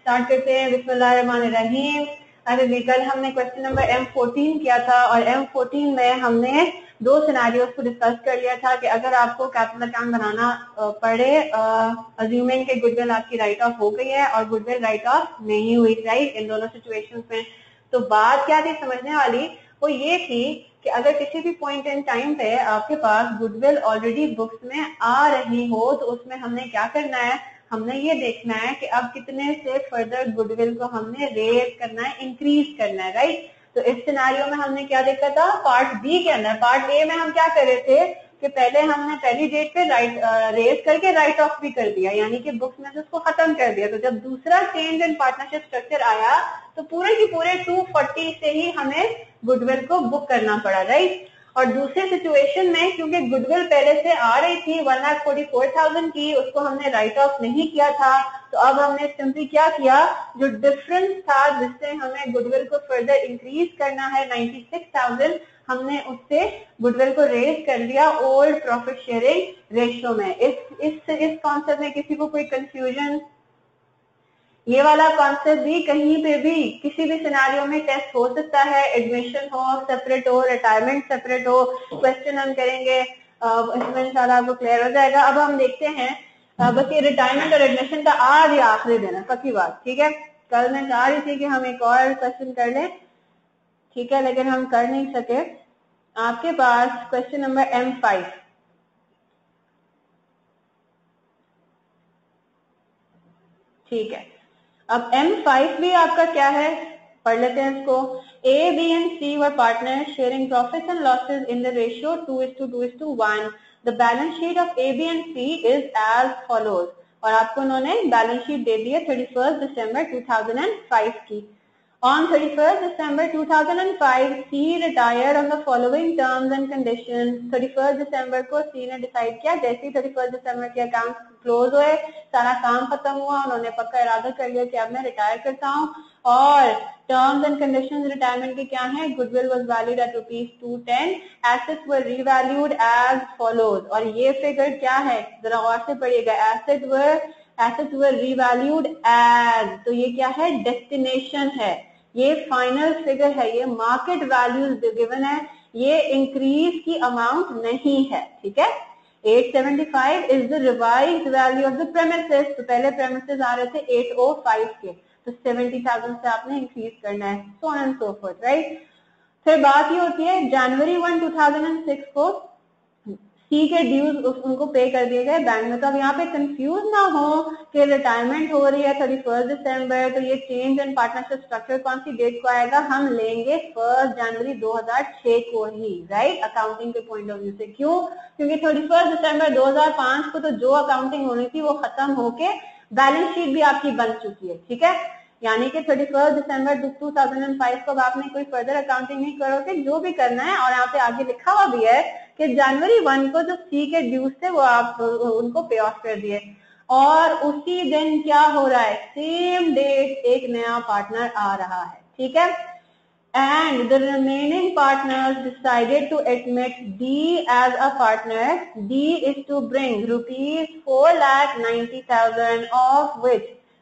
Start करते हैं। बिस्मिल्लाहिर्रहमानिर्रहीम। अरे कल हमने क्वेश्चन नंबर M14 किया था और M14 में हमने दो सिनेरियोज को डिस्कस कर लिया था कि अगर आपको कैपिटल अकाउंट बनाना पड़े, अज्यूमिंग के गुडविल आपकी राइट ऑफ हो गई है और गुडविल राइट ऑफ नहीं हुई, राइट, इन दोनों सिचुएशंस में। तो बात क्या थी समझने वाली, वो ये थी कि अगर किसी भी पॉइंट इन टाइम पे आपके पास गुडविल ऑलरेडी बुक्स में आ रही हो तो उसमें हमने क्या करना है, हमने ये देखना है कि अब कितने से फर्दर गुडविल को हमने रेज करना है, इंक्रीज करना है, राइट। तो इस सिनेरियो में हमने क्या देखा था, पार्ट बी के अंदर। पार्ट ए में हम क्या कर रहे थे कि पहले हमने पहली डेट पे रेज करके राइट ऑफ भी कर दिया, यानी कि बुक्स में से उसको खत्म कर दिया। तो जब दूसरा चेंज इन पार्टनरशिप स्ट्रक्चर आया तो पूरे की पूरे 240 से ही हमें गुडविल को बुक करना पड़ा, राइट। और दूसरे सिचुएशन में क्योंकि गुडविल पहले से आ रही थी 1,44,000 की, उसको हमने राइट ऑफ नहीं किया था, तो अब हमने सिंपली क्या किया, जो डिफरेंस था जिससे हमें गुडविल को फर्दर इंक्रीज करना है 96,000, हमने उससे गुडविल को रेज कर लिया ओल्ड प्रॉफिट शेयरिंग रेशियो में। इस कॉन्सेप्ट में किसी को कोई कंफ्यूजन? ये वाला कॉन्सेप्ट भी कहीं पे भी किसी भी सिनेरियो में टेस्ट हो सकता है, एडमिशन हो सेपरेट हो, रिटायरमेंट सेपरेट हो, क्वेश्चन हम करेंगे, इसमें इंशाल्लाह आपको क्लियर हो जाएगा। अब हम देखते हैं, बस ये रिटायरमेंट और एडमिशन का आज या आखिरी दिन है, पक्की बात, ठीक है। कल मैं चाह रही थी कि हम एक और क्वेश्चन कर लें, ठीक है, लेकिन हम कर नहीं सके। आपके पास क्वेश्चन नंबर M5, ठीक है। अब M5 भी आपका क्या है, पढ़ लेते हैं इसको। A, B and C were partners sharing profits and losses in the ratio 2:2:1. The balance sheet of A, B and C is as follows. और आपको उन्होंने बैलेंस शीट दे दी है 31 दिसंबर 2005 की। On 31st December 2005, C retired on the following terms and conditions. 31st December को C ने decide किया, जैसे ही 31st December के अकाउंट क्लोज हुए, सारा काम खत्म हुआ, उन्होंने पक्का इरादा कर लिया कि अब मैं रिटायर करता हूँ। और टर्म्स एंड कंडीशंस रिटायरमेंट की क्या है, goodwill was valued at ₹210, assets were revalued as follows. और ये फिगर क्या है, जरा गौर से पढ़िएगा, एसेट्स वर रीवैल्यूड एज, तो ये क्या है, डेस्टिनेशन है, ये फाइनल फिगर है, ये मार्केट वैल्यूज गिवन है, ये इंक्रीज की अमाउंट नहीं है, ठीक है। 875 is the revised value of the premises, तो पहले प्रेमिसेस आ रहे थे 805 के, तो 70,000 से आपने इंक्रीज करना है, so on and so forth, right. फिर बात ये होती है जनवरी 1, 2006 को सी के ड्यूज उनको पे कर दिए गए बैंक में। तो अब यहाँ पे कंफ्यूज ना हो कि रिटायरमेंट हो रही है 31 दिसंबर, तो ये चेंज इन पार्टनरशिप स्ट्रक्चर कौन सी डेट को आएगा, हम लेंगे 1 जनवरी 2006 को ही, राइट, अकाउंटिंग के पॉइंट ऑफ व्यू से। क्यों? क्योंकि 31 दिसंबर 2005 को तो जो अकाउंटिंग होनी थी वो खत्म होके बैलेंस शीट भी आपकी बन चुकी है, ठीक है। यानी कि 31 दिसंबर 2005 को आपने कोई फर्दर अकाउंटिंग नहीं करोगे, जो भी करना है, और यहाँ पे आगे लिखा हुआ भी है कि जनवरी 1 को जो सी के ड्यूज थे वो आप उनको पे ऑफ कर दिए, और उसी दिन क्या हो रहा है, सेम डेट एक नया पार्टनर आ रहा है, ठीक है। And the remaining partners decided to admit D as a partner. D is to bring ₹4,90,000, of which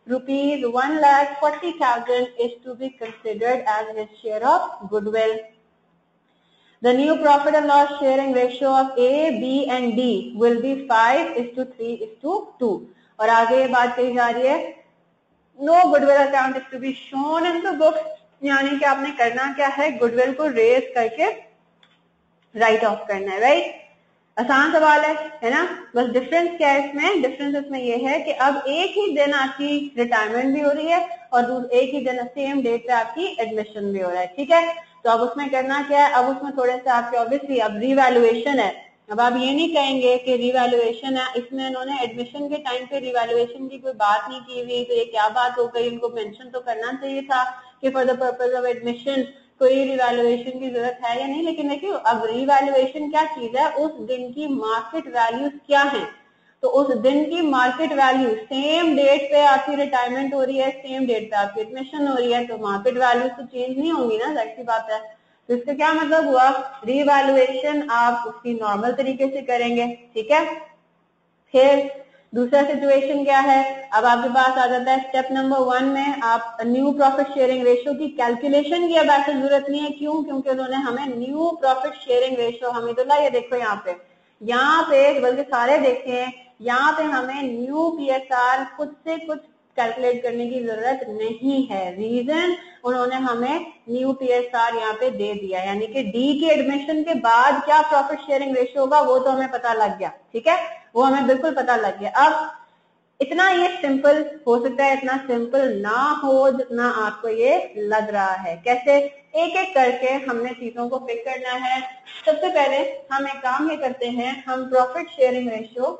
₹1,40,000 is to be considered as his share of goodwill. The new profit and loss sharing ratio of A, B and D will be 5:3:2. और आगे ये बात कही जा रही है, no goodwill account is to be shown in the books, यानी कि आपने करना क्या है, गुडविल को रेज करके राइट ऑफ करना है, राइट। आसान सवाल है ना। बस डिफरेंस क्या है इसमें, डिफरेंस इसमें ये है कि अब एक ही दिन आपकी रिटायरमेंट भी हो रही है और एक ही दिन सेम डेट पे आपकी एडमिशन भी हो रहा है, ठीक है। तो अब उसमें करना क्या है, अब उसमें थोड़े से आपके ऑब्वियसली अब रिवैल्यूएशन है। अब आप ये नहीं कहेंगे कि रिवैल्यूएशन है, इसमें इन्होंने एडमिशन के टाइम पे रिवैल्यूएशन की कोई बात नहीं की हुई, तो ये क्या बात हो गई, इनको मेंशन तो करना चाहिए था कि for the purpose of admission कोई रिवैल्यूएशन की जरूरत है या नहीं। लेकिन देखिए अब रिवैल्यूएशन क्या चीज है, उस दिन की मार्केट वैल्यूज क्या है, तो उस दिन की मार्केट वैल्यू सेम डेट पे आपकी रिटायरमेंट हो रही है, सेम डेट पे आपकी एडमिशन हो रही है, तो मार्केट वैल्यूज तो चेंज नहीं होंगी ना, जाहिर सी बात है। तो इसका क्या मतलब हुआ, रिवैल्यूएशन आप उसकी नॉर्मल तरीके से करेंगे, ठीक है। फिर दूसरा सिचुएशन क्या है, अब आपके पास आ जाता है स्टेप नंबर 1 में आप न्यू प्रॉफिट शेयरिंग रेशियो की कैलकुलेशन की अब ऐसे जरूरत नहीं है। क्यों? क्योंकि उन्होंने हमें न्यू प्रॉफिट शेयरिंग रेशियो हमें तो ये देखो यहाँ पे बल्कि सारे देखें, यहाँ पे हमें न्यू पीएसआर खुद से कुछ कैलकुलेट करने की जरूरत नहीं है। रीजन, उन्होंने हमें न्यू पीएसआर यहाँ पे दे दिया, यानी कि डी के एडमिशन के बाद क्या प्रॉफिट शेयरिंग रेशियो होगा वो तो हमें पता लग गया। ठीक है, वो हमें बिल्कुल पता लग गया। अब इतना ये सिंपल हो सकता है, इतना सिंपल ना हो जितना आपको ये लग रहा है। कैसे? एक एक करके हमने चीजों को पिक करना है। सबसे पहले हम एक काम ये करते हैं, हम प्रॉफिट शेयरिंग रेशियो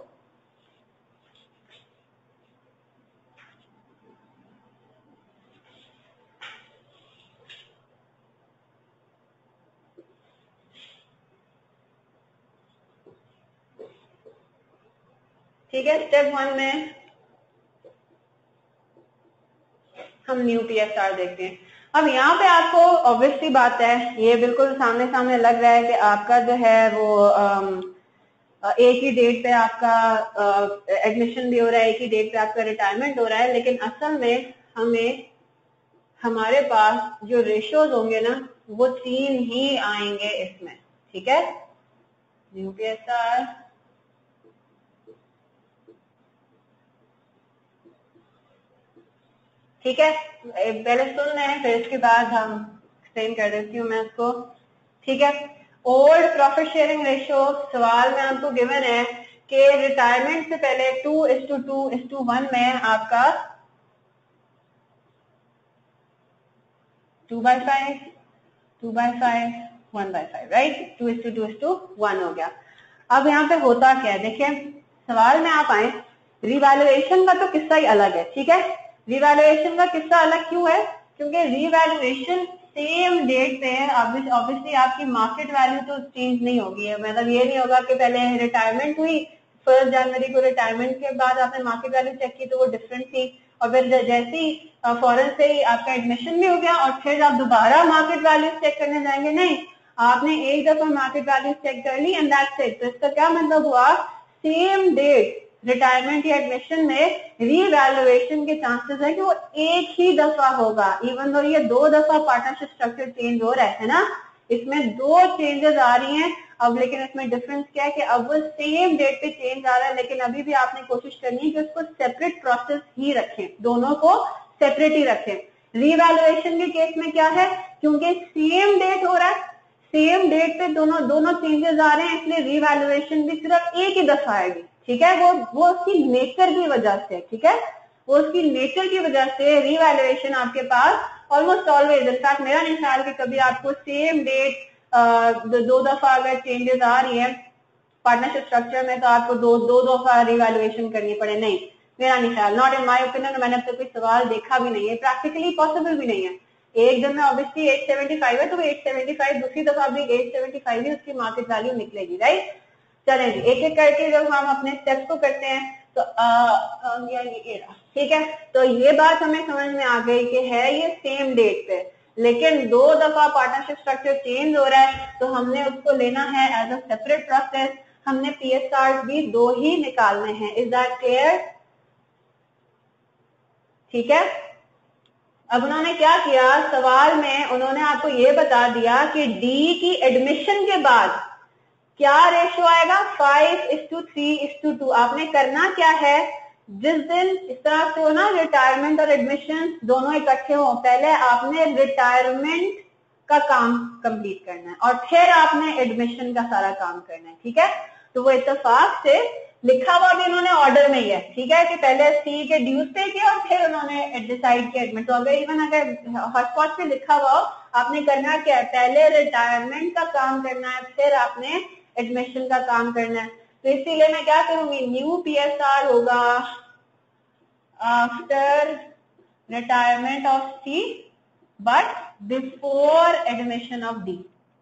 ठीक है, स्टेप 1 में हम न्यू पीएसआर देखते हैं। अब यहाँ पे आपको ऑब्वियसली बात है, ये बिल्कुल सामने सामने लग रहा है कि आपका जो है वो एक ही डेट पे आपका एडमिशन भी हो रहा है, एक ही डेट पे आपका रिटायरमेंट हो रहा है, लेकिन असल में हमें हमारे पास जो रेशियोज होंगे ना वो 3 ही आएंगे इसमें। ठीक है, न्यू पीएसआर, ठीक है, पहले सुन रहे हैं फिर इसके बाद हम एक्सप्लेन कर देती हूँ मैं इसको। ठीक है, ओल्ड प्रॉफिट शेयरिंग रेशियो सवाल में आपको गिवन है कि रिटायरमेंट से पहले 2:2:1 में आपका 2/5, 2/5, 1/5, राइट, 2:2:1 हो गया। अब यहाँ पे होता क्या है, देखिए सवाल में आप आए, रिवैल्यूएशन का तो किस्सा ही अलग है। ठीक है, रिवैल्यूएशन का किस्सा अलग क्यों है? क्योंकि रिवैल्यूएशन सेम डेट पे है, ऑब्वियसली आपकी मार्केट वैल्यू तो चेंज नहीं होगी। मतलब ये नहीं होगा कि पहले रिटायरमेंट हुई 1 जनवरी को, रिटायरमेंट के बाद आपने मार्केट वैल्यू चेक की तो वो डिफरेंट थी, और फिर जैसे ही फौरन से ही आपका एडमिशन भी हो गया और फिर आप दोबारा मार्केट वैल्यू चेक करने जाएंगे, नहीं, आपने एक दफा मार्केट वैल्यू चेक कर ली एंड दैट्स इट। तो इसका क्या मतलब हुआ, सेम डेट रिटायरमेंट या एडमिशन में रीवैल्यूएशन के चांसेस है कि वो एक ही दफा होगा। इवन दो ये 2 दफा पार्टनरशिप स्ट्रक्चर चेंज हो रहा है ना, इसमें 2 चेंजेस आ रही हैं अब, लेकिन इसमें डिफरेंस क्या है कि अब वो सेम डेट पे चेंज आ रहा है, लेकिन अभी भी आपने कोशिश करनी है कि उसको सेपरेट प्रोसेस ही रखें, दोनों को सेपरेट ही रखें। रीवैल्यूएशन के केस में क्या है, क्योंकि सेम डेट हो रहा है, सेम डेट पे दोनों चेंजेस आ रहे हैं, इसलिए रीवैल्यूएशन भी सिर्फ एक ही दफा आएगी। ठीक है, वो उसकी नेचर की वजह से, ठीक है, वो उसकी नेचर की वजह से रीवैल्यूएशन आपके पास ऑलमोस्ट ऑलवेज, इनफैक्ट मेरा नहीं ख्याल कि कभी आपको सेम डेट 2 दफा अगर चेंजेस आ रही है पार्टनरशिप स्ट्रक्चर में तो आपको दो दफा रिवैल्यूएशन करनी पड़े, नहीं, मेरा नहीं ख्याल, नॉट इन माय ओपिनियन। मैंने अब तक कोई सवाल देखा भी नहीं है, प्रैक्टिकली पॉसिबल भी नहीं है। एक दिन में ऑब्वियसली 875 है तो 875 दूसरी दफा भी 875 ही उसकी मार्केट वैल्यू निकलेगी, राइट। चलें जी, एक एक करके जब हम अपने स्टेप्स को करते हैं तो ठीक है, तो ये बात हमें समझ में आ गई कि है ये सेम डेट पे, लेकिन 2 दफा पार्टनरशिप स्ट्रक्चर चेंज हो रहा है तो हमने उसको लेना है एज अ सेपरेट प्रोसेस, हमने पीएसआर भी 2 ही निकालने हैं। Is that clear? ठीक है, अब उन्होंने क्या किया, सवाल में उन्होंने आपको ये बता दिया कि डी की एडमिशन के बाद क्या रेशियो आएगा, 5:3:2। आपने करना क्या है, जिस दिन इस तरह से हो ना रिटायरमेंट और एडमिशन दोनों इकट्ठे हो, पहले आपने रिटायरमेंट का काम कंप्लीट करना है और फिर आपने एडमिशन का सारा काम करना है। ठीक है, तो वो इत्तेफाक से लिखा हुआ भी उन्होंने ऑर्डर में ही है। ठीक है, कि पहले सी के ड्यूज पे किया और फिर उन्होंने डिसाइड किया एडमिट। तो अगर इवन अगर हॉटस्पॉट पे लिखा हुआ हो, आपने करना क्या है, पहले रिटायरमेंट का काम करना है फिर आपने एडमिशन का काम करना है। तो इसीलिए मैं क्या करूंगी, न्यू पीएसआर होगा after retirement of C but before admission of D,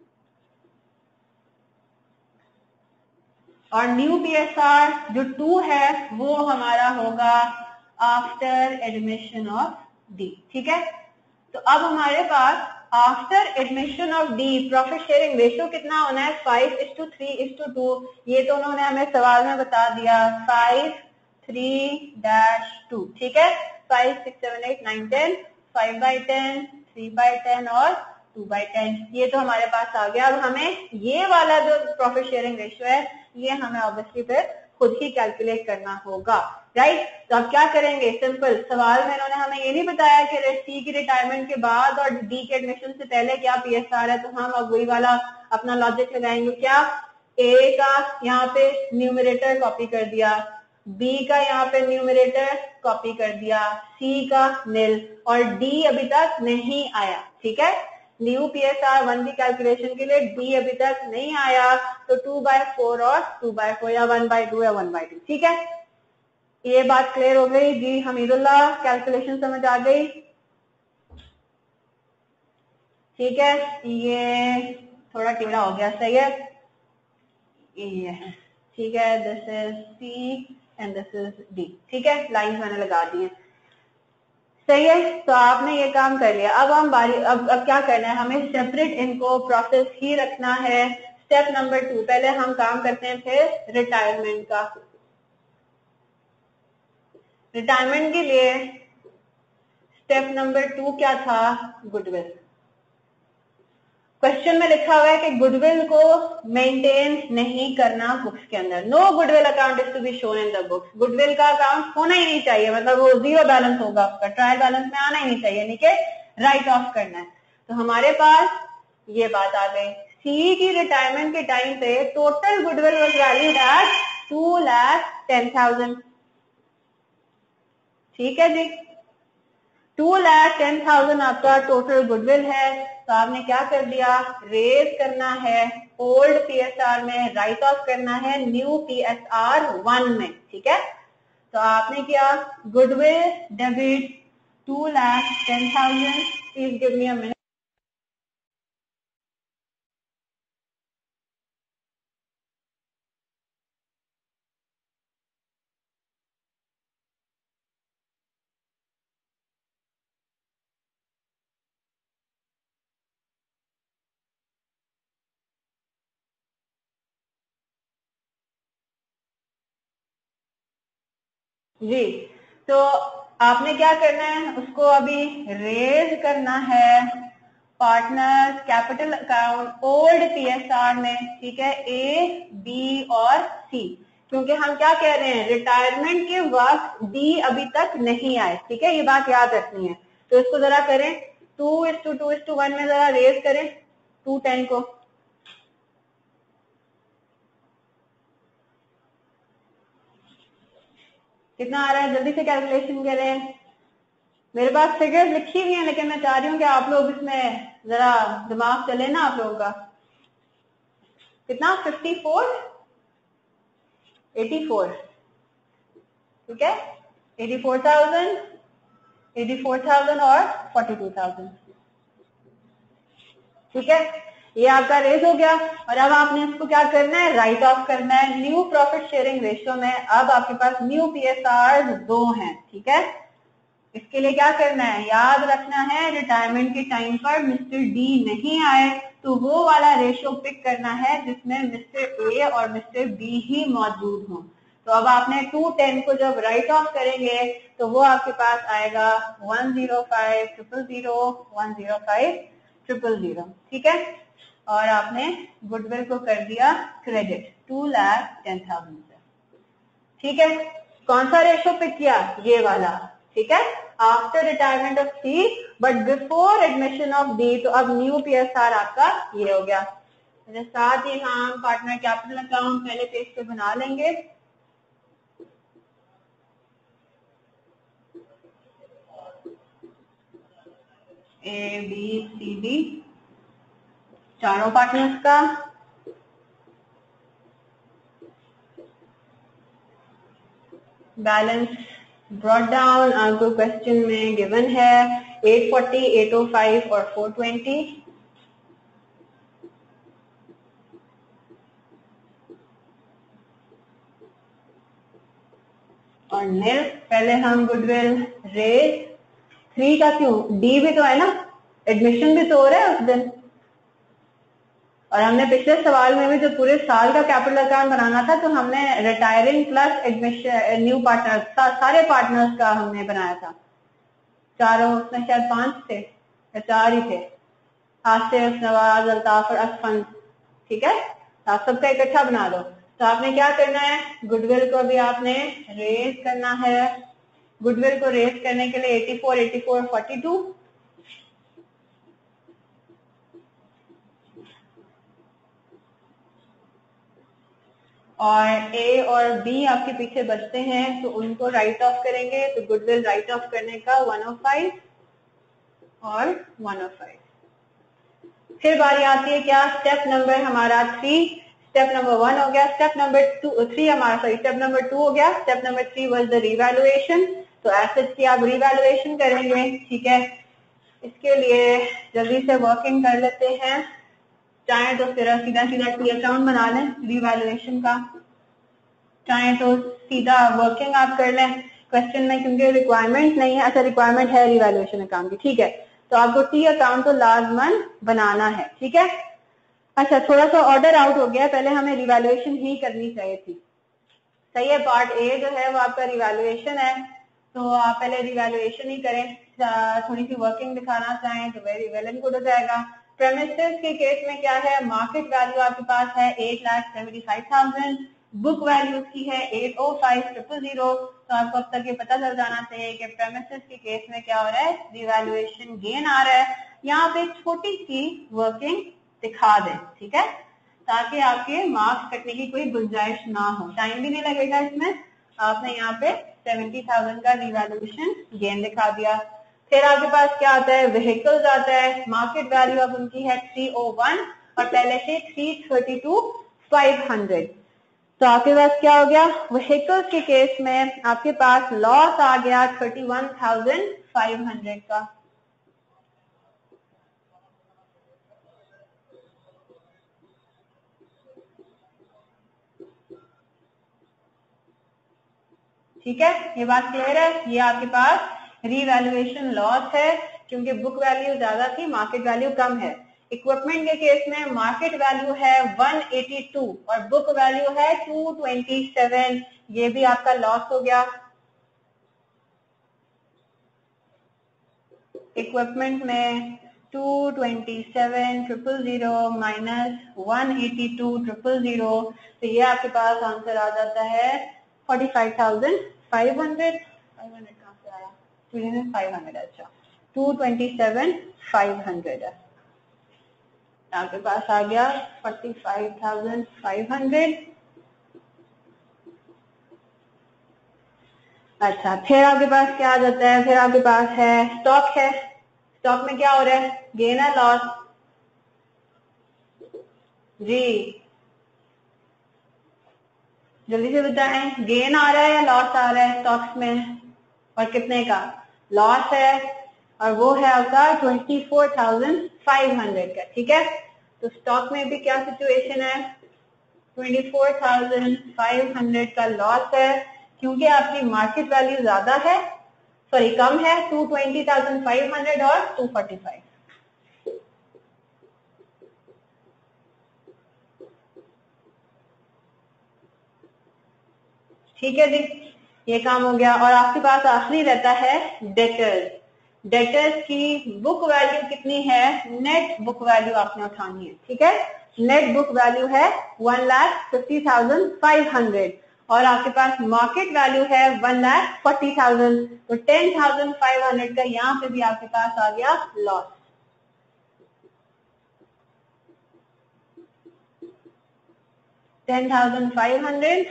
और न्यू पीएसआर जो 2 है वो हमारा होगा आफ्टर एडमिशन ऑफ डी। ठीक है, तो अब हमारे पास after admission of D profit sharing ratio कितना होना है, 5:3:2। ये तो उन्होंने हमें सवाल में बता दिया, 5 3-2, ठीक है। 5, 6, 7, 8, 9, 10, 5/10, 3/10 और 2/10, ये तो हमारे पास आ गया। अब हमें ये वाला जो प्रॉफिट शेयरिंग रेशियो है ये हमें ऑब्वियसली फिर खुद ही कैलकुलेट करना होगा, राइट। तो अब क्या करेंगे, सिंपल सवाल में इन्होंने हमें ये नहीं बताया कि सी की रिटायरमेंट के बाद और डी के एडमिशन से पहले क्या पीएसआर है, तो हम अब वही वाला अपना लॉजिक लगाएंगे। क्या, ए का यहाँ पे न्यूमरेटर कॉपी कर दिया, बी का यहाँ पे न्यूमरेटर कॉपी कर दिया, सी का निल और डी अभी तक नहीं आया, ठीक है। न्यू पीएसआर 1 की कैलकुलेशन के लिए डी अभी तक नहीं आया, तो 2/4 और 2/4 या 1/2 या 1/2, ठीक है। ये बात क्लियर हो गई जी हमीदुल्लाह, कैलकुलेशन समझ आ गई, ठीक है। ये थोड़ा टेढ़ा हो गया, सही है, ये है, ठीक है। This is C and this is D, ठीक है, लाइन मैंने लगा दी है, सही है। तो आपने ये काम कर लिया। अब हम अब क्या करना है, हमें सेपरेट इनको प्रोसेस ही रखना है। स्टेप नंबर 2, पहले हम काम करते हैं फिर रिटायरमेंट का। रिटायरमेंट के लिए स्टेप नंबर 2 क्या था, गुडविल। क्वेश्चन में लिखा हुआ है कि गुडविल को मेंटेन नहीं करना बुक्स के अंदर। No goodwill account is to be shown in the books. Goodwill का अकाउंट होना ही नहीं चाहिए, मतलब वो 0 बैलेंस होगा, उसका ट्रायल बैलेंस में आना ही नहीं चाहिए, यानी कि राइट ऑफ करना है। तो हमारे पास ये बात आ गई, सी की रिटायरमेंट के टाइम पे total goodwill was valued at 2,10,000, ठीक है जी। 2,10,000 आपका टोटल गुडविल है। तो आपने क्या कर दिया, रेज करना है ओल्ड पीएसआर में, राइट ऑफ करना है न्यू पीएसआर 1 में, ठीक है। तो आपने किया goodwill debit 2,10,000, please give me a minute. जी, तो आपने क्या करना है, उसको अभी रेज करना है partners capital account old PSR में, ठीक है, ए बी और सी। क्योंकि हम क्या कह रहे हैं, रिटायरमेंट के वक्त डी अभी तक नहीं आए, ठीक है, ये बात याद रखनी है। तो इसको जरा करें 2:2:1 में जरा रेज करें 210 को। कितना आ रहा है, जल्दी से कैलकुलेशन करें। मेरे पास फिगर्स लिखी हुई हैं, लेकिन मैं चाह रही हूँ कि आप लोग इसमें जरा दिमाग चले ना आप लोगों का। कितना, 54, 84, ठीक है, 84,000, 84,000 और 42,000, ठीक है। ये आपका रेज हो गया। और अब आपने इसको क्या करना है, राइट ऑफ करना है न्यू प्रॉफिट शेयरिंग रेशियो में। अब आपके पास न्यू पीएसआर 2 हैं, ठीक है। इसके लिए क्या करना है, याद रखना है रिटायरमेंट के टाइम पर मिस्टर डी नहीं आए, तो वो वाला रेशियो पिक करना है जिसमें मिस्टर ए और मिस्टर बी ही मौजूद हों। तो अब आपने 210 को जब राइट ऑफ करेंगे तो वो आपके पास आएगा 105,000, 105,000, ठीक है। और आपने गुडविल को कर दिया क्रेडिट 2,10,000 से, ठीक है। कौन सा रेशो पिक किया, ये वाला, ठीक है, after retirement of C but before admission of D. तो अब न्यू पीएसआर आपका ये हो गया। साथ ही हम पार्टनर कैपिटल अकाउंट पहले पेज पे बना लेंगे। ए बी सी डी चारों पार्टनर्स का बैलेंस ब्रॉट डाउन आपको क्वेश्चन में गिवन है 840, 805 और 420। और निल, पहले हम गुडविल रेज 3 का क्यों, डी भी तो है ना, एडमिशन भी तो हो रहा है उस दिन। और हमने पिछले सवाल में भी जो पूरे साल का कैपिटल अकाउंट बनाना था तो हमने retiring plus admission new partner सारे पार्टनर्स का हमने बनाया था। चारों, उसमें शायद 5 थे या 4 ही थे, आसिफ, नवाज, अल्ताफ और असफन। ठीक है, आप सबका इकट्ठा बना लो। तो आपने क्या करना है, गुडविल को भी आपने रेज करना है। गुडविल को रेज करने के लिए 84, 84, 42 और ए और बी आपके पीछे बचते हैं तो उनको राइट ऑफ करेंगे। तो गुडविल राइट ऑफ करने का 105 और 105। फिर बारी आती है क्या, स्टेप नंबर हमारा 3, स्टेप नंबर 1 हो गया, स्टेप नंबर 3 हमारा स्टेप नंबर 2 हो गया। Step number 3 was the revaluation. तो एसेट्स की आप रिवैल्यूएशन करेंगे। ठीक है, इसके लिए जल्दी से वर्किंग कर लेते हैं। चाहे तो फिर सीधा सीधा टी अकाउंट बना लें रिवैल्यूएशन का, चाहे तो सीधा वर्किंग आप कर लें क्वेश्चन में, क्योंकि रिक्वायरमेंट नहीं है। अच्छा, रिक्वायरमेंट है रिवैल्यूएशन अकाउंट की। ठीक है, तो आपको टी अकाउंट तो लाजमन बनाना है। ठीक है, अच्छा थोड़ा सा ऑर्डर आउट हो गया, पहले हमें रिवैल्यूएशन ही करनी चाहिए थी। सही है, पार्ट ए जो है वो आपका रिवैल्यूएशन है, तो आप पहले रिवैल्यूएशन ही करें। थोड़ी सी वर्किंग दिखाना चाहें तो वेरी वेल एंड गुड हो जाएगा। प्रेमिसेस के केस में क्या है, मार्केट वैल्यू आपके पास है 8,75,000, बुक वैल्यू की है 805,000। तो आपको अब तक ये पता चल जाना चाहिए कि प्रेमिसेस के केस में क्या हो रहा है, रिवैल्यूएशन गेन आ रहा है। यहाँ पे छोटी सी वर्किंग दिखा दें, ठीक है, ताकि आपके मार्क्स कटने की कोई गुंजाइश ना हो, टाइम भी नहीं लगेगा इसमें। आपने यहाँ पे 70,000 का रिवैल्यूएशन गेन दिखा दिया। फिर आपके पास क्या आता है, व्हीकल्स आता है। मार्केट वैल्यू अब उनकी है 301 और पहले से 332,500। तो आपके पास क्या हो गया, व्हीकल्स के केस में आपके पास लॉस आ गया 31,500 का। ठीक है, ये बात क्लियर है। ये आपके पास रीवैल्यूएशन लॉस है क्योंकि बुक वैल्यू ज्यादा थी, मार्केट वैल्यू कम है। इक्विपमेंट के केस में मार्केट वैल्यू है 182 और बुक वैल्यू है 227, ये भी आपका लॉस हो गया। इक्विपमेंट में 227,000 माइनस 182,000, तो ये आपके पास आंसर आ जाता है 45,500। 500 कहाँ से आया, 500, अच्छा 227,500 है आपके पास आ गया 45,500। अच्छा, फिर आपके पास क्या आ जाता है, फिर आपके पास है स्टॉक है। स्टॉक में क्या हो रहा है, गेन है लॉस जी, जल्दी से बताएं, गेन आ रहा है या लॉस आ रहा है स्टॉक्स में, और कितने का लॉस है, और वो है आपका 24,500 का। ठीक है, तो स्टॉक में भी क्या सिचुएशन है, 24,500 का लॉस है क्योंकि आपकी मार्केट वैल्यू ज्यादा है, सॉरी कम है, 220,500 और 245। ठीक है जी, ये काम हो गया। और आपके पास आखिरी रहता है डेटर्स। डेटर्स की बुक वैल्यू कितनी है, नेट बुक वैल्यू आपने उठानी है। ठीक है, नेट बुक वैल्यू है 1,50,500 और आपके पास मार्केट वैल्यू है 1,40,000, तो 10,500 का यहाँ पे भी आपके पास आ गया लॉस। $10,500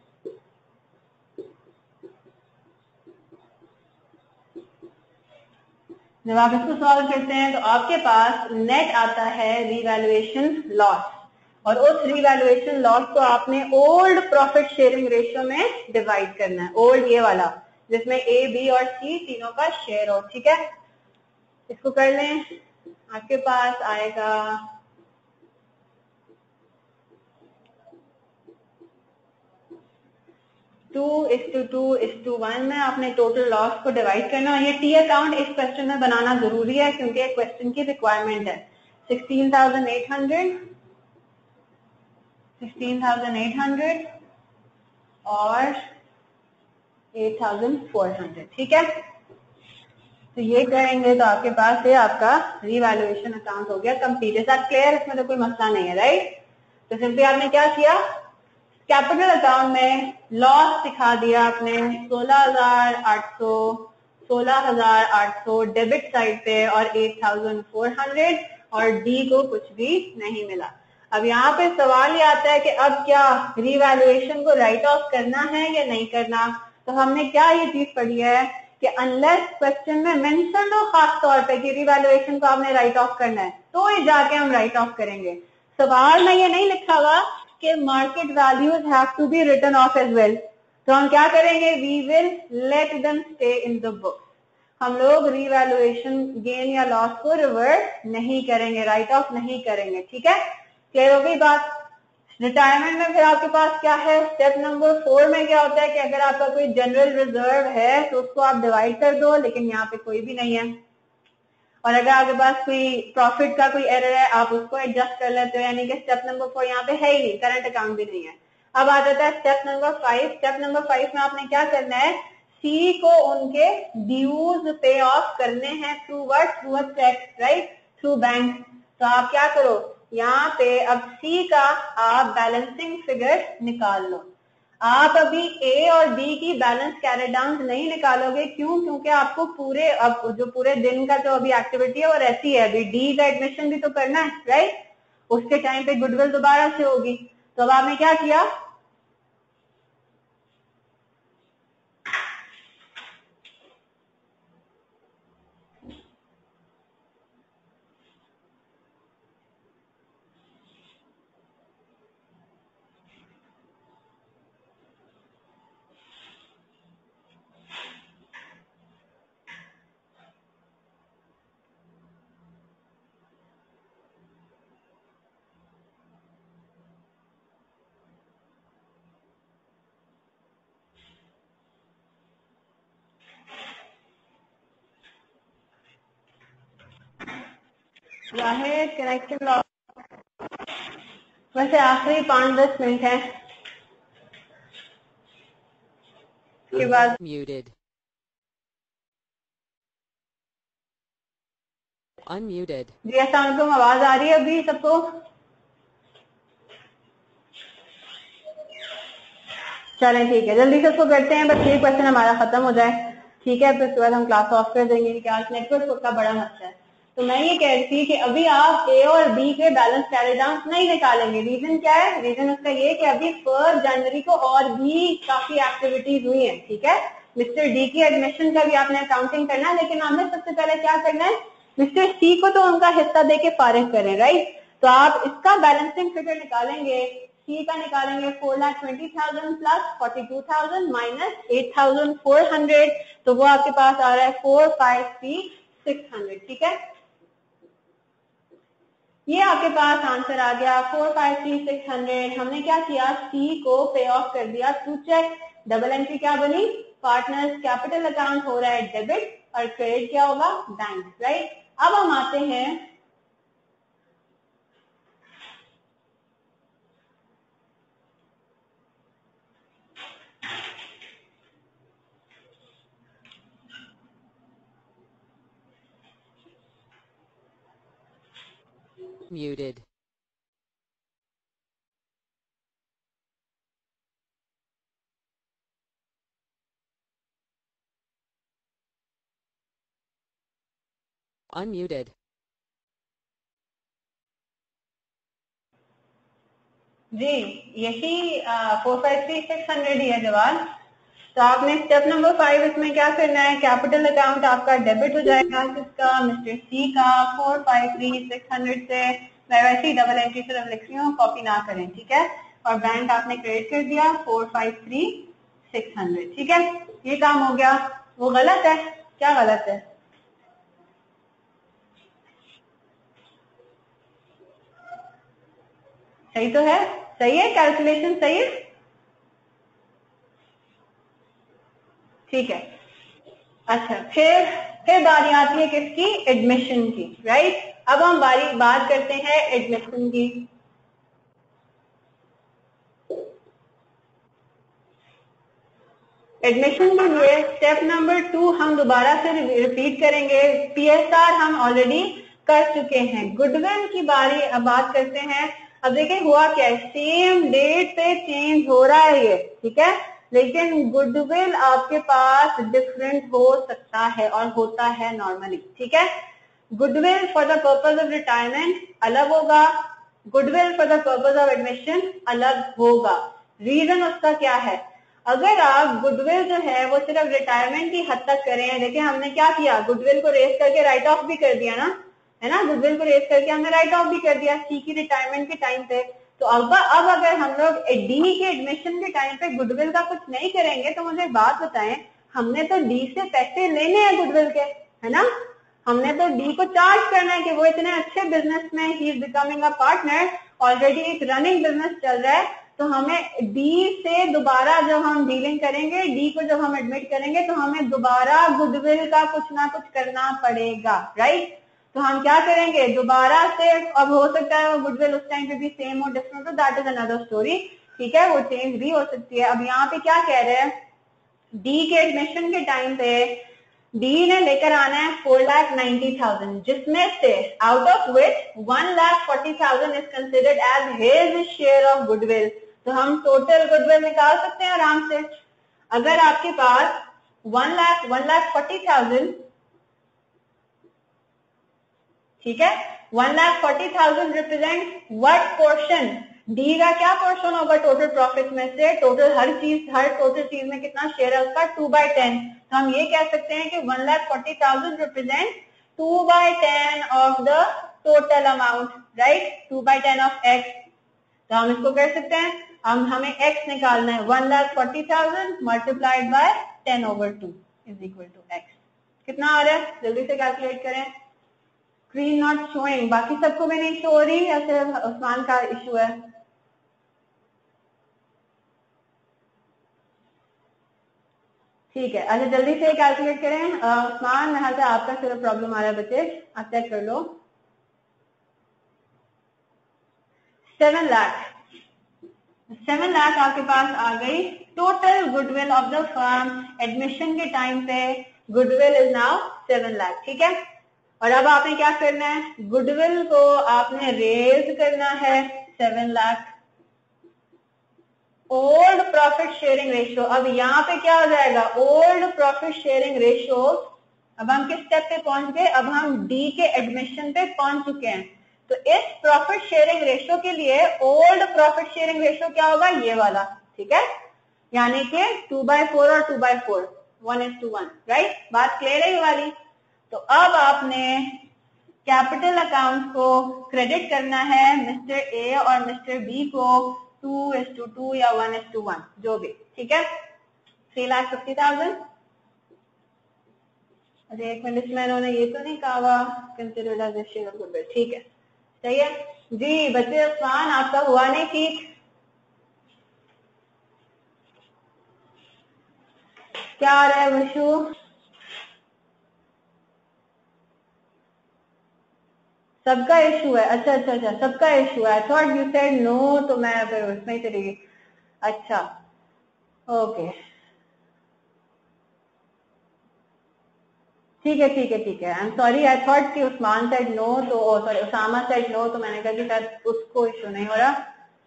जब आप इसको सॉल्व करते हैं तो आपके पास नेट आता है रिवैल्यूएशन लॉस, और उस रिवैल्यूएशन लॉस को आपने ओल्ड प्रॉफिट शेयरिंग रेशियो में डिवाइड करना है, ओल्ड ये वाला जिसमें ए, बी और सी तीनों का शेयर हो। ठीक है, इसको कर लें, आपके पास आएगा 2:1 में आपने टोटल लॉस को डिवाइड करना है। ये टी अकाउंट इस क्वेश्चन में बनाना जरूरी है क्योंकि क्वेश्चन की रिक्वायरमेंट है। 16,800 16,800 और 8,400, ठीक है। तो ये करेंगे तो आपके पास ये आपका रीवैल्यूएशन अकाउंट हो गया कंप्लीट। है सर क्लियर? इसमें तो कोई मसला नहीं है, राइट। तो सिंपली आपने क्या किया, कैपिटल अकाउंट में लॉस दिखा दिया आपने 16,800 डेबिट साइड पे और 8,400 और डी को कुछ भी नहीं मिला। अब यहाँ पे सवाल ये आता है कि अब क्या रीवैल्यूएशन को राइट ऑफ करना है या नहीं करना। तो हमने क्या ये चीज पढ़ी है कि अनलेस क्वेश्चन में मेंशन हो खास तौर पे कि रीवैल्यूएशन को आपने राइट ऑफ करना है तो ये जाके हम राइट ऑफ करेंगे। सवाल में ये नहीं लिखा हुआ कि market values have to be written off as well, तो हम क्या करेंगे, we will let them stay in the book. हम लोग रीवैल्यूएशन गेन या लॉस को रिवर्स नहीं करेंगे, राइट ऑफ नहीं करेंगे, ठीक है। क्लियर हो गई बात। रिटायरमेंट में फिर आपके पास क्या है, स्टेप नंबर 4 में क्या होता है कि अगर आपका कोई जनरल रिजर्व है तो उसको आप डिवाइड कर दो, लेकिन यहाँ पे कोई भी नहीं है। और अगर आपके पास कोई प्रॉफिट का कोई एरर है आप उसको एडजस्ट कर लेते हो, यानी कि स्टेप नंबर 4 यहाँ पे है ही नहीं, करंट अकाउंट भी नहीं है। अब आ जाता है स्टेप नंबर 5। स्टेप नंबर 5 में आपने क्या करना है, सी को उनके ड्यूज पे ऑफ करने हैं through what, through a cheque, right, through bank. तो आप क्या करो, यहाँ पे अब सी का आप बैलेंसिंग फिगर निकाल लो। आप अभी ए और बी की बैलेंस कैरेट डाउन नहीं निकालोगे, क्यों? क्योंकि आपको पूरे अब जो पूरे दिन का जो अभी एक्टिविटी है वो रहती है, अभी डी का एडमिशन भी तो करना है, राइट। उसके टाइम पे गुडविल दोबारा से होगी। तो अब आपने क्या किया, जाहिर कनेक्शन लॉस, वैसे आखिरी 5-10 मिनट है, उसके बाद Unmuted. जी अस्सलाम, आवाज आ रही है अभी सबको? चलें ठीक है, जल्दी से उसको करते हैं, बस ये क्वेश्चन हमारा खत्म हो जाए, ठीक है। फिर उसके बाद हम क्लास ऑफ कर देंगे कि आज नेटवर्क का बड़ा मसला है। तो मैं ये कह रही थी कि अभी आप ए और बी के बैलेंस कैरी डाउन नहीं निकालेंगे। रीजन क्या है, रीजन उसका ये कि अभी 1 जनवरी को और भी काफी एक्टिविटीज हुई है, ठीक है। मिस्टर डी की एडमिशन का भी आपने अकाउंटिंग करना है, लेकिन हमें सबसे पहले क्या करना है, मिस्टर सी को तो उनका हिस्सा देके फारिग करें, राइट। तो आप इसका बैलेंसिंग फिगर निकालेंगे, सी का निकालेंगे 4,20,000 प्लस 42,000 माइनस 8,400, तो वो आपके पास आ रहा है 453,600, ठीक है। ये आपके पास आंसर आ गया 453,600। हमने क्या किया, सी को पे ऑफ कर दिया थ्रू चेक। डबल एंट्री क्या बनी, पार्टनर्स कैपिटल अकाउंट हो रहा है डेबिट और क्रेडिट क्या होगा, बैंक, राइट। अब हम आते हैं Muted. Unmuted. जी, यही 453,600 ही है जवाब। तो आपने स्टेप नंबर 5 इसमें क्या करना है, कैपिटल अकाउंट आपका डेबिट हो जाएगा, किसका, मिस्टर सी का 453,600 से। मैं वैसे ही डबल एंट्री सिर्फ लिख रही हूँ, कॉपी ना करें, ठीक है। और बैंक आपने क्रेडिट कर दिया 453,600, ठीक है। ये काम हो गया। वो गलत है, क्या गलत है, सही तो है, सही है, कैलकुलेशन सही है, ठीक है। अच्छा, फिर बारी आती है किसकी, एडमिशन की, राइट। अब हम बात करते हैं एडमिशन की। एडमिशन के लिए स्टेप नंबर 2 हम दोबारा से रिपीट करेंगे। पीएसआर हम ऑलरेडी कर चुके हैं। गुडविल की बारी अब बात करते हैं। अब देखिए हुआ क्या है, सेम डेट पे चेंज हो रहा है ये, ठीक है, लेकिन गुडविल आपके पास डिफरेंट हो सकता है और होता है नॉर्मली, ठीक है। Goodwill for the purpose of retirement अलग होगा, goodwill for the purpose of admission अलग होगा। रीजन उसका क्या है, अगर आप गुडविल जो है वो सिर्फ रिटायरमेंट की हद तक करें, देखिए हमने क्या किया, गुडविल को रेस करके राइट ऑफ भी कर दिया ना, है ना, गुडविल को रेस करके हमने राइट ऑफ भी कर दिया सी की रिटायरमेंट के टाइम पे। तो अब अगर हम लोग डी के एडमिशन के टाइम पे गुडविल का कुछ नहीं करेंगे तो मुझे बात बताएं, हमने तो डी से पैसे लेने हैं गुडविल के, है ना, हमने तो डी को चार्ज करना है कि वो इतने अच्छे बिजनेस में ही is becoming a partner, already एक रनिंग बिजनेस चल रहा है, तो हमें डी से दोबारा जब हम डीलिंग करेंगे, डी को जब हम एडमिट करेंगे तो हमें दोबारा गुडविल का कुछ ना कुछ करना पड़ेगा, राइट। तो हम क्या करेंगे दोबारा से, अब हो सकता है वो गुडविल उस टाइम पे भी सेम और डिफरेंट हो, दैट इज अनदर स्टोरी, ठीक है, वो चेंज भी हो सकती है। अब यहाँ पे क्या कह रहे हैं, डी के एडमिशन के टाइम पे डी ने लेकर आना है 4,90,000, जिसमें से out of which 1,40,000 is considered as his share of goodwill. तो हम टोटल गुडविल निकाल सकते हैं आराम से। अगर आपके पास 1,40,000, ठीक है, 1,40,000 रिप्रेजेंट व्हाट पोर्शन, डी का क्या पोर्शन होगा टोटल प्रॉफिट में से, टोटल हर टोटल चीज में कितना शेयर है उसका, 2/10। तो हम ये कह सकते हैं कि 1,40,000 represent 2/10 of the total amount, right, 2/10 of X. तो हम इसको कर सकते हैं, हमें एक्स निकालना है, 1,40,000 multiplied by 10/2 is equal to X. कितना आ रहा है, जल्दी से कैलकुलेट करें। स्क्रीन नॉट शोइंग, बाकी सबको भी नहीं शो रही या सिर्फ उस्मान का इशू है? ठीक है, अच्छा जल्दी से कैलकुलेट करें। उस्मान, यहाँ से आपका सिर्फ प्रॉब्लम आ रहा है बच्चे, आप चेक कर लो। 7 लाख, 7 लाख आपके पास आ गई total goodwill of the firm. Admission के टाइम पे गुडविल इज नाउ 7 लाख, ठीक है। और अब आपने क्या करना है, गुडविल को आपने रेज करना है 7 lakh. Old profit sharing ratio, अब यहाँ पे क्या हो जाएगा, ओल्ड प्रॉफिट शेयरिंग रेशियो। अब हम किस स्टेप पे पहुंच गए, अब हम डी के एडमिशन पे पहुंच चुके हैं। तो इस प्रॉफिट शेयरिंग रेशियो के लिए ओल्ड प्रॉफिट शेयरिंग रेशियो क्या होगा, ये वाला, ठीक है, यानी कि 2/4 और 2/4, 1:1, राइट, बात क्लियर है ये वाली। तो अब आपने कैपिटल अकाउंट को क्रेडिट करना है मिस्टर ए और मिस्टर बी को 2:2 या 1:1, जो भी, ठीक है। 3,50,000। अरे एक मिनट, इसमें इन्होंने ये तो नहीं कहा हुआ considered as share of goodwill, ठीक है, सही है जी। बच्चे उस्मान आपका हुआ नहीं ठीक, क्या आ रहा है वशु? सबका इशू है, अच्छा अच्छा अच्छा, सबका इशू है। I thought you said no, तो मैं फिर उसमें ही चली गई। अच्छा ओके, ठीक है ठीक है ठीक है, I am sorry, I thought कि उस्मान सेड नो, तो सॉरी उसामा सेड नो, तो मैंने कहा कि शायद उसको इशू नहीं हो रहा।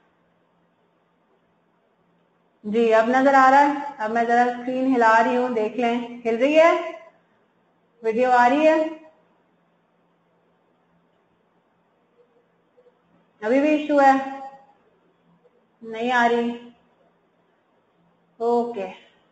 जी अब नजर आ रहा है, अब मैं जरा स्क्रीन हिला रही हूँ, देख लें, हिल रही है, वीडियो आ रही है, अभी भी इशू है, नहीं आ रही, ओके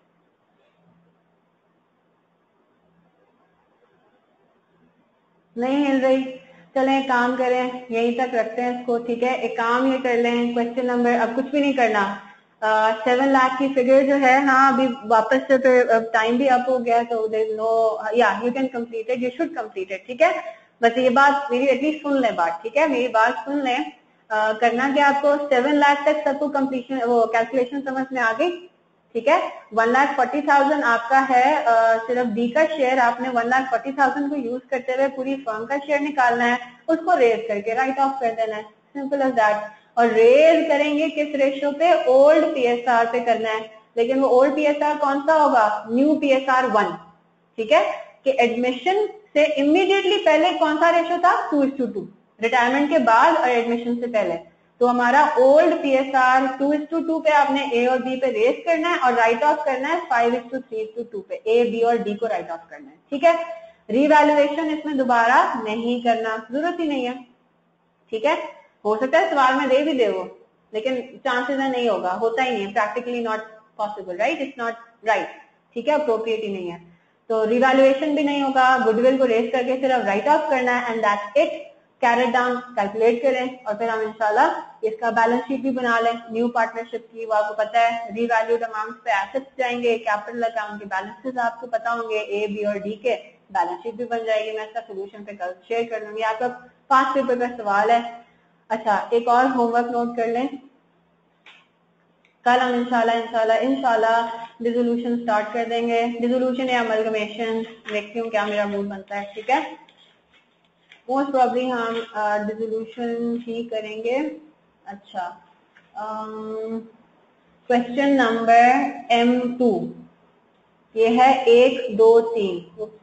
नहीं हिल रही, चलें एक काम करें, यहीं तक रखते हैं इसको, ठीक है। एक काम ये कर लें, क्वेश्चन नंबर, अब कुछ भी नहीं करना, 7 लाख की फिगर जो है, हाँ अभी वापस से फिर टाइम भी अप हो गया, तो देयर इज नो, या you can complete it, you should complete it, ठीक है। बस ये बात मेरी एटलीस्ट सुन लें बात, ठीक है, मेरी बात सुन लें। करना क्या आपको, 7 लाख तक सबको कंप्लीशन, वो कैलकुलेशन समझ में आ गई, ठीक है। 1,40,000 आपका है, सिर्फ डी का शेयर, आपने 1,40,000 को यूज करते हुए पूरी फर्म का शेयर निकालना है, उसको रेज करके राइट ऑफ कर देना है, सिंपल एज दैट। और रेज करेंगे किस रेशियो पे, ओल्ड पीएसआर पे करना है। लेकिन वो ओल्ड PSR कौन सा होगा, न्यू PSR 1, ठीक है, कि एडमिशन से इमीडिएटली पहले कौन सा रेशो था, 2:2, रिटायरमेंट के बाद और एडमिशन से पहले। तो हमारा ओल्ड PSR 2:2 पे आपने ए और बी पे रेस करना है और राइट ऑफ करना है 5:3:2 पे, ए बी और डी को राइट ऑफ करना है, ठीक है। रीवैल्यूएशन इसमें दोबारा नहीं करना, जरूरत ही नहीं है, ठीक है। हो सकता है सवाल में दे भी दे वो, लेकिन चांसेस है नहीं होगा, होता ही नहीं है, practically not possible, right, it's not right, ठीक है, अप्रोप्रिएट ही नहीं है। तो रिवैल्यूएशन भी नहीं होगा, गुडविल को रेस करके सिर्फ राइट ऑफ करना है and that's it. Carried down calculate करें और फिर हम इंशाल्लाह इसका बैलेंस शीट भी बना लें न्यू पार्टनरशिप की। वो आपको पता है रीवैल्यूड अमाउंट पे एसेट्स जाएंगे, कैपिटल अकाउंट के बैलेंसेस आपको पता होंगे, ए बी और डी के, बैलेंस शीट भी बन जाएगी। मैं इसका सोल्यूशन पे कल शेयर कर लूंगी, आपका 5 पेपर का सवाल है। अच्छा, एक और होमवर्क नोट कर लें, कल हम इंशाल्लाह डिसोल्यूशन स्टार्ट कर देंगे। डिसोल्यूशन या अमलगमेशन, देखती हूँ क्या मेरा मूड बनता है, ठीक है। मोस्ट प्रॉब्ली हम डिसोल्यूशन ही करेंगे। अच्छा, क्वेश्चन नंबर M2, ये है 1 2 3,